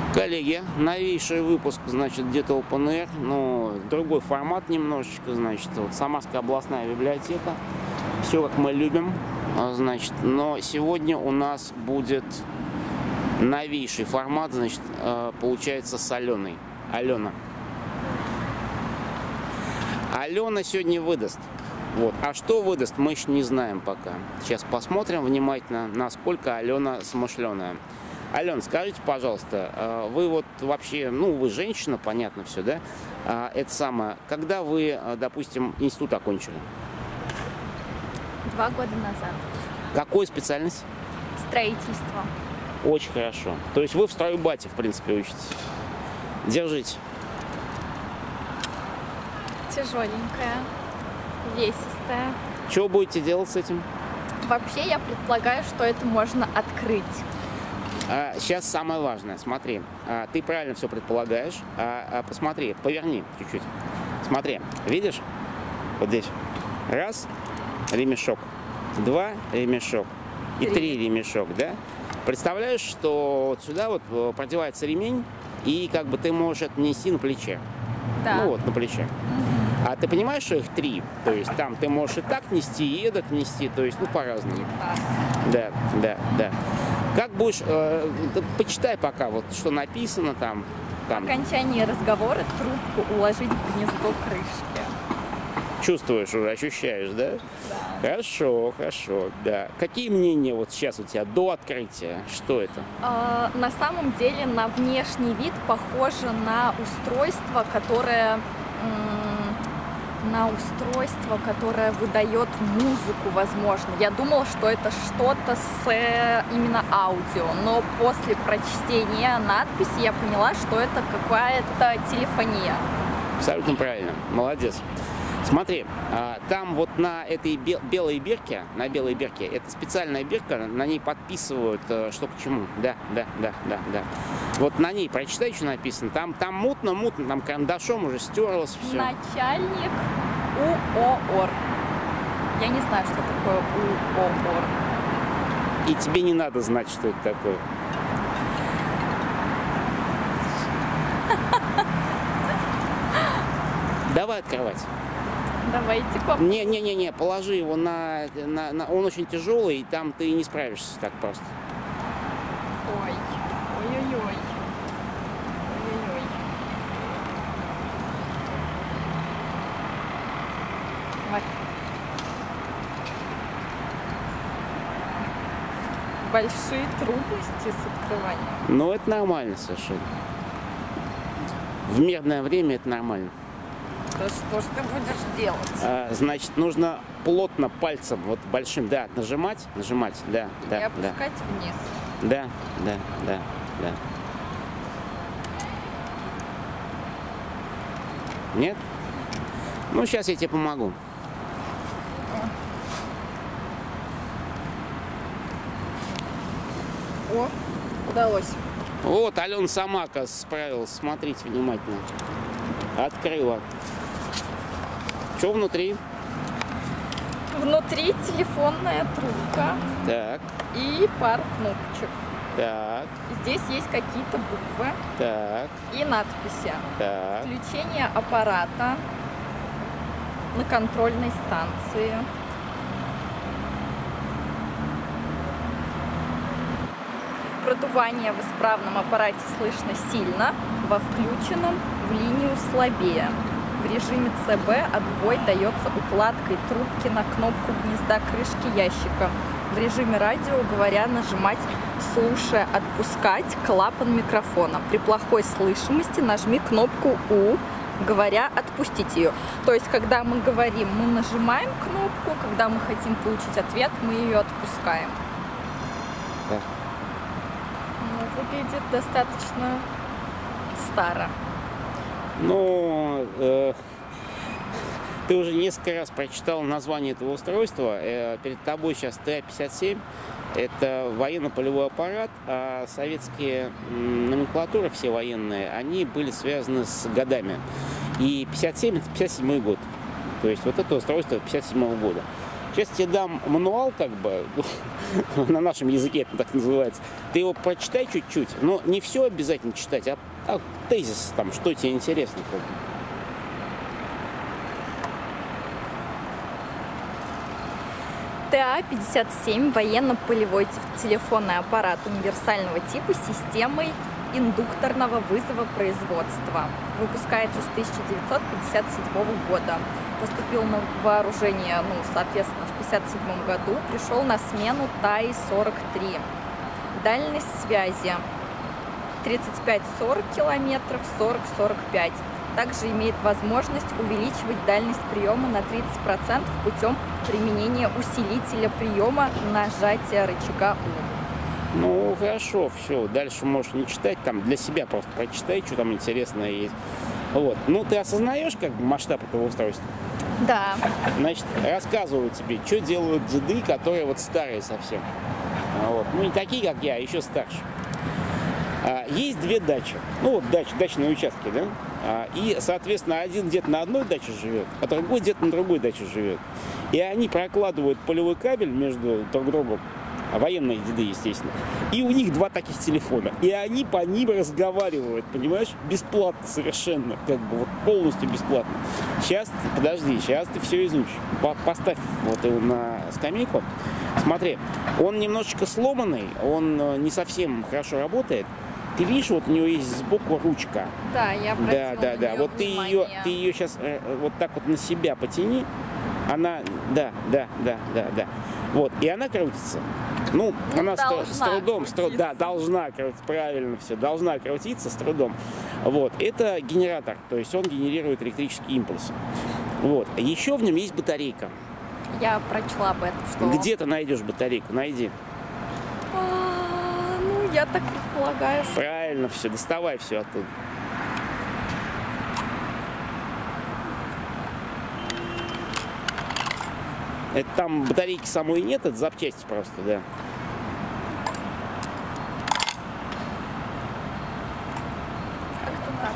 Коллеги, новейший выпуск, значит, где-то Open Air, но другой формат немножечко, значит, вот Самарская областная библиотека, все как мы любим, значит, но сегодня у нас будет новейший формат, значит, получается с Аленой. Алена сегодня выдаст. Вот. А что выдаст, мы еще не знаем пока. Сейчас посмотрим внимательно, насколько Алена смышленая. Алена, скажите, пожалуйста, вы вот вообще, ну, вы женщина, понятно все, да? Это самое, когда вы, допустим, институт окончили? 2 года назад. Какую специальность? Строительство. Очень хорошо. То есть вы в стройбате, в принципе, учитесь. Держите. Тяжеленькая, весистая. Что будете делать с этим? Вообще, я предполагаю, что это можно открыть. Сейчас самое важное, смотри, ты правильно все предполагаешь, посмотри, поверни чуть-чуть, смотри, видишь, вот здесь, раз, ремешок, 2, ремешок и 3 ремешок, да? Представляешь, что вот сюда вот продевается ремень, и как бы ты можешь это нести на плече, Да. ну вот, на плече. А ты понимаешь, что их 3, то есть там ты можешь и так нести, и эдак нести, то есть, ну, по-разному. Да. Как будешь, почитай пока, вот что написано там. В окончании разговора трубку уложить в гнездо крышки. Чувствуешь уже, ощущаешь, да? Да. Хорошо, да. Какие мнения вот сейчас у тебя до открытия? Что это? На самом деле, на внешний вид похоже на устройство, которое выдает музыку, возможно. Я думала, что это что-то с именно аудио, но после прочтения надписи я поняла, что это какая-то телефония. Абсолютно правильно, молодец. Смотри, там вот на этой белой бирке, это специальная бирка, на ней подписывают, что к чему. Да. Вот на ней прочитай, что написано. Там мутно, там карандашом уже стерлось все. Начальник УООР. Я не знаю, что такое УООР. И тебе не надо знать, что это такое. Давай открывать. Давайте попробуем. Не, положи его на... Он очень тяжелый, и там ты не справишься так просто. Ой-ой-ой. Вот. Большие трудности с открыванием. Но это нормально совершенно. В мирное время это нормально. Да что ж ты будешь делать? Значит, нужно плотно пальцем, вот большим, да, нажимать, да. И опускать вниз. Да. Нет? Ну, сейчас я тебе помогу. О, удалось. Вот, Алена сама, оказывается, справилась. Смотрите внимательно. Открыла. Что внутри? Внутри телефонная трубка. Так. И пара кнопочек. Так. Здесь есть какие-то буквы. Так. И надписи. Так. Включение аппарата на контрольной станции. Продувание в исправном аппарате слышно сильно, во включенном в линию слабее. В режиме ЦБ отбой дается укладкой трубки на кнопку гнезда крышки ящика. В режиме радио, говоря, нажимать, слушая, отпускать клапан микрофона. При плохой слышимости нажми кнопку У, говоря, отпустить ее. То есть, когда мы говорим, мы нажимаем кнопку, когда мы хотим получить ответ, мы ее отпускаем. Да. Ну, выглядит достаточно старо. Ну, ты уже несколько раз прочитал название этого устройства. Перед тобой сейчас ТА-57. Это военно-полевой аппарат, а советские номенклатуры, все военные, они были связаны с годами. И 57 – это 57-й год. То есть вот это устройство 57-го года. Сейчас тебе дам мануал, как бы, на нашем языке это так называется. Ты его прочитай чуть-чуть, но не все обязательно читать, а тезис, там, что тебе интересно. Как бы. TA-57 военно-полевой телефонный аппарат универсального типа с системой индукторного вызова производства. Выпускается с 1957 года. Поступил на вооружение, соответственно, в 1957 году. Пришел на смену ТАИ-43. Дальность связи 35-40 километров, 40-45. Также имеет возможность увеличивать дальность приема на 30% путем применения усилителя приема нажатия рычага У. Ну, хорошо, все, дальше можешь не читать, там для себя просто прочитай, что там интересное есть. Вот. Ну, ты осознаешь, как бы, масштаб этого устройства? Да. Значит, рассказываю тебе, что делают деды, которые вот старые совсем. Вот. Ну, не такие, как я, а еще старше. Есть две дачи. Ну, вот дачные участки, да? И, соответственно, один дед на одной даче живет, а другой дед на другой даче живет. И они прокладывают полевой кабель между друг другом, военные деды, естественно. И у них два таких телефона. И они по ним разговаривают, понимаешь? Бесплатно совершенно. Как бы вот полностью бесплатно. Сейчас, подожди, сейчас ты все изучишь. Поставь вот его на скамейку. Смотри, он немножечко сломанный, он не совсем хорошо работает. Ты видишь, вот у него есть сбоку ручка. Да, я обратила на нее Вот внимание. ты ее сейчас вот так вот на себя потяни. Она, да. Вот, и она крутится. Ну, она с трудом, да, должна крутиться, правильно все, должна крутиться с трудом. Вот, это генератор, то есть он генерирует электрические импульсы. Вот, еще в нем есть батарейка. Я прочла об этом, что... Где ты найдешь батарейку? Найди. Ну, я так предполагаю, что... Правильно все, доставай все оттуда. Это там батарейки самой нет, это запчасти просто, да. Как-то так.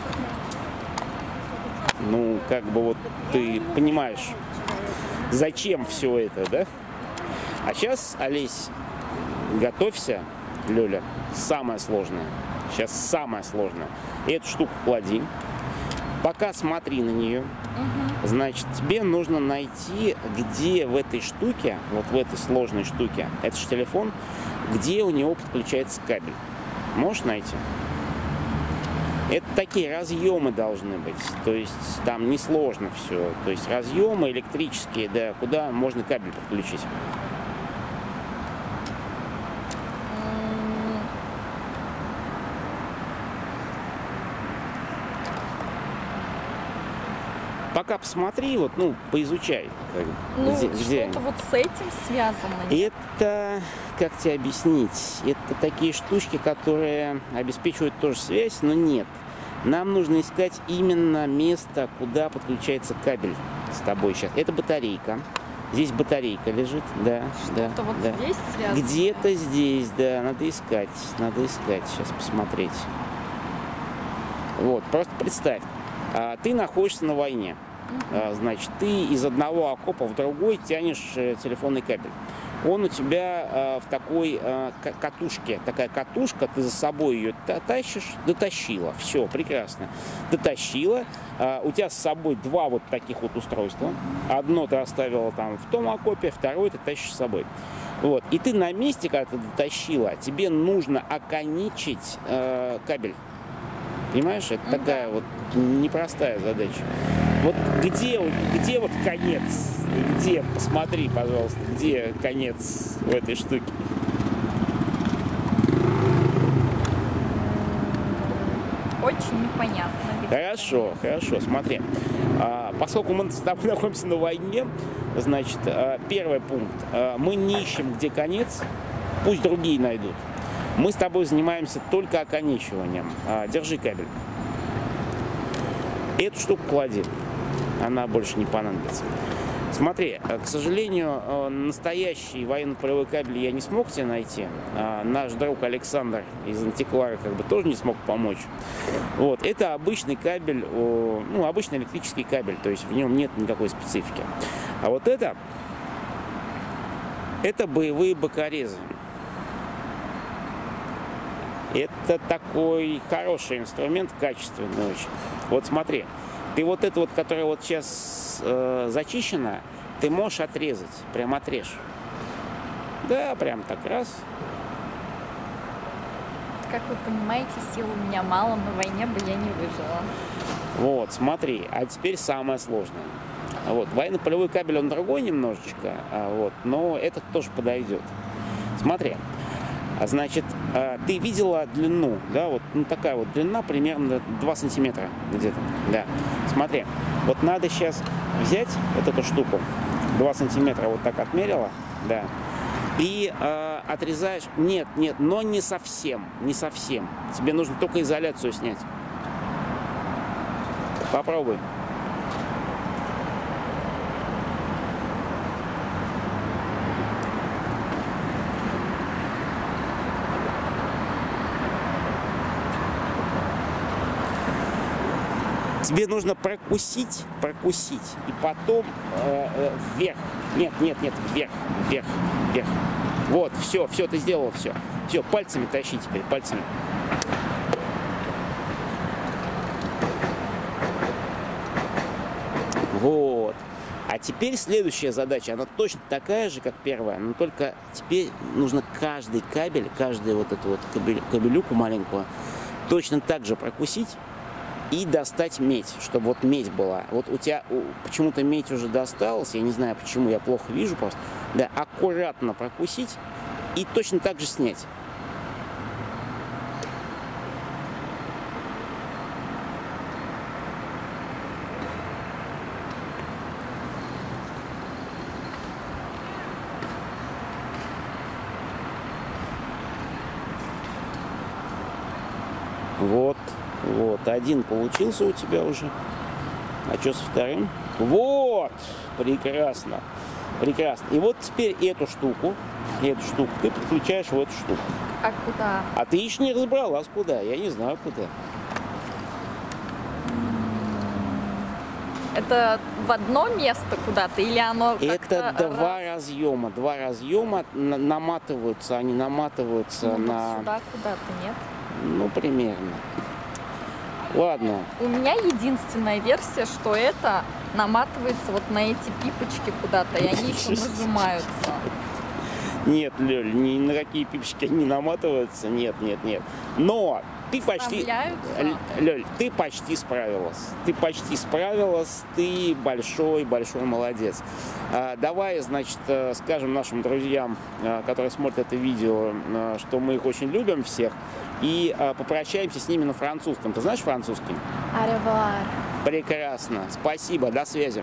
Ну, как бы вот ты понимаешь, зачем все это, да? А сейчас, Олесь, готовься, Лёля, самое сложное. Сейчас самое сложное. Эту штуку клади. Пока смотри на нее. Значит, тебе нужно найти, где в этой штуке, вот в этой сложной штуке, это же телефон, где у него подключается кабель. Можешь найти? Это такие разъемы должны быть, то есть там несложно все. То есть разъемы электрические, да, куда можно кабель подключить. Пока посмотри, вот, ну, поизучай. Ну, где что-то вот с этим связано. Это, как тебе объяснить, это такие штучки, которые обеспечивают тоже связь, но нет. Нам нужно искать именно место, куда подключается кабель с тобой сейчас. Это батарейка. Здесь батарейка лежит, да, Что-то вот да. здесь связано. Где-то здесь, да, надо искать, сейчас посмотреть. Вот, просто представь. Ты находишься на войне, значит, ты из одного окопа в другой тянешь телефонный кабель. Он у тебя в такой катушке, такая катушка, ты за собой ее тащишь, дотащила, все, прекрасно, дотащила. У тебя с собой два вот таких вот устройства. Одно ты оставила там в том окопе, второе ты тащишь с собой. Вот, и ты на месте, когда ты дотащила, тебе нужно оконечить кабель. Понимаешь, это такая вот непростая задача. Вот где вот конец? Где, посмотри, пожалуйста, где конец в этой штуке? Очень непонятно. Хорошо, смотри. Поскольку мы с тобой находимся на войне, значит, первый пункт. Мы не ищем, где конец, пусть другие найдут. Мы с тобой занимаемся только оконечиванием. Держи кабель. Эту штуку клади. Она больше не понадобится. Смотри, к сожалению, настоящий военно-полевой кабель я не смог тебе найти. Наш друг Александр из Антиквара как бы тоже не смог помочь. Вот, это обычный кабель, обычный электрический кабель, то есть в нем нет никакой специфики. А вот это Это боевые бокорезы. Это такой хороший инструмент, качественный очень. Вот смотри, ты вот это вот, которое вот сейчас зачищено, ты можешь отрезать, прям отрежь. Да, прям так раз. Как вы понимаете, сил у меня мало, на войне бы я не выжила. Вот, смотри, а теперь самое сложное. Вот, военно-полевой кабель, он другой немножечко, вот, но этот тоже подойдет. Смотри. Значит, ты видела длину, да, вот ну, такая вот длина, примерно 2 сантиметра где-то, да. Смотри, вот надо сейчас взять вот эту штуку, 2 сантиметра вот так отмерила, да, и отрезаешь, нет, но не совсем, тебе нужно только изоляцию снять. Попробуй. Тебе нужно прокусить, и потом вверх. Нет, вверх. Вот, все, ты сделала все. Все, пальцами тащи теперь, пальцами. Вот. А теперь следующая задача, она точно такая же, как первая, но только теперь нужно каждый кабель, каждую вот эту вот кабелюку маленькую, точно так же прокусить. И достать медь, чтобы вот медь была. Вот у тебя почему-то медь уже досталась, я не знаю почему, я плохо вижу просто. Да, аккуратно прокусить и точно так же снять. Вот, один получился у тебя уже. А что со вторым? Вот! Прекрасно. И вот теперь эту штуку ты подключаешь в эту штуку. А куда? А ты еще не разобралась куда, я не знаю куда. Это в одно место куда-то или оно как-то... Это два разъема наматываются, они наматываются на... Сюда куда-то, нет? Ну, примерно. Ладно. У меня единственная версия, что это наматывается вот на эти пипочки куда-то, и они еще нажимаются. Нет, Лёль, ни на какие пипочки не наматываются, нет. Но ты почти... Лёль, ты почти справилась. Ты большой молодец. Давай, значит, скажем нашим друзьям, которые смотрят это видео, что мы их очень любим всех, и попрощаемся с ними на французском. Ты знаешь французский? Au revoir. Прекрасно. Спасибо. До связи.